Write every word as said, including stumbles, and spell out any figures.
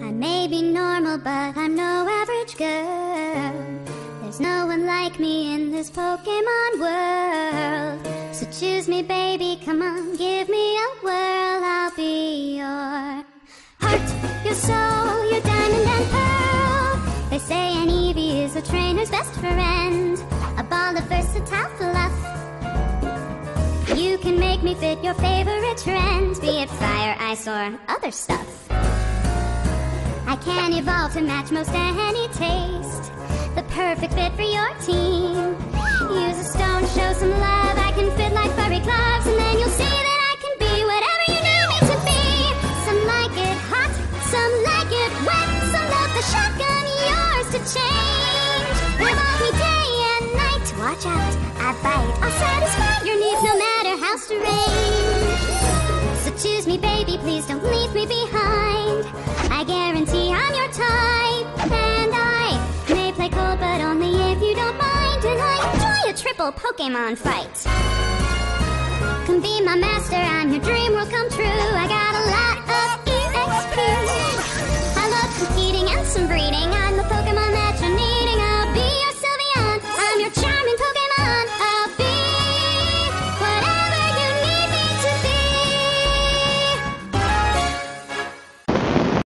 I may be normal, but I'm no average girl. There's no one like me in this Pokemon world. So choose me, baby, come on, give me a whirl. I'll be your heart, your soul, your diamond and pearl. They say an Eevee is a trainer's best friend, a ball of versatile fluff. You can make me fit your favorite trend, be it fire, ice, or other stuff. I can evolve to match most any taste, the perfect fit for your team. Use a stone, show some love, I can fit like furry gloves, and then you'll see that I can be whatever you need me to be. Some like it hot, some like it wet, some love the shotgun, yours to change. Evolve me day and night, watch out, I bite, I'll satisfy your needs no matter how strange. So choose me, baby, please don't leave me behind. I guarantee I'm your type, and I may play cold, but only if you don't mind. And I enjoy a triple Pokemon fight. Come be my master, I'm your dream will come true. I got a lot